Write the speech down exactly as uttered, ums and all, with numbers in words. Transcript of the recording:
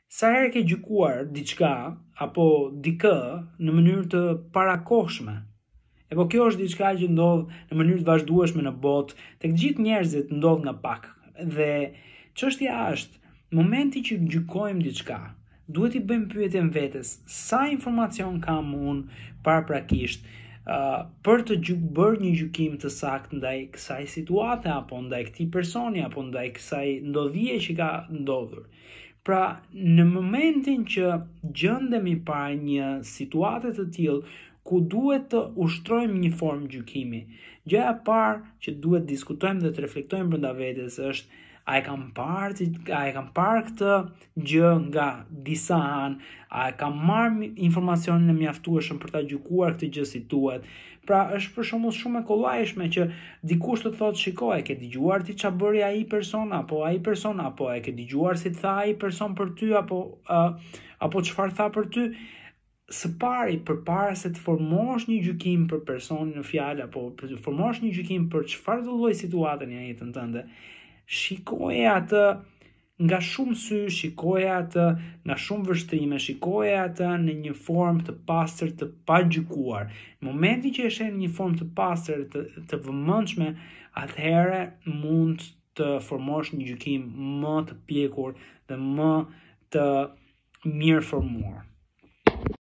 Sa herë ke gjykuar diçka apo dikë në mënyrë të parakohshme? E po kjo është diçka që ndodh në mënyrë të vazhdueshme në botë, tek gjithë njerëzit ndodh në pak. Dhe çështja është, momenti që gjykojmë diçka, duhet i bëjmë pyetjen vetes, sa informacion kam unë paraprakisht uh, për të gjuk, bërë një gjykim të saktë ndaj kësaj situate apo ndaj këtij personi apo ndaj kësaj ndodhie që ka ndodhur. Pra, në momentin që gjendemi para një situate të tillë ku duhet të ushtrojmë një formë gjykimi, gjëja e parë që duhet diskutojmë dhe të reflektojmë brenda vetes është a e kam parë, a e kam parë këtë gjë nga disa anë, a e kam marrë informacionin e mjaftueshëm për ta gjykuar këtë gjë si duhet. Pra, është për shembull shumë e kollajshme që dikush të thotë, shikoj, e ke dëgjuar ti ç'a bëri ai person apo ai person apo e ke dëgjuar si tha ai person për ty apo uh, apo çfarë tha për ty. Së pari, përpara se të formosh një gjykim për personin në fjalë apo të formosh një gjykim për çfarë do lloj situate në jetën tënde, shikoje atë nga shumë sy, shikoje atë nga shumë vështrime, shikoje atë në një formë të pastër të pa gjykuar. Në momentin që e sheh në një formë të pastër të, të vëmendshme, atëherë mund të formosh një gjykim më të pjekur dhe më të mirë formuar.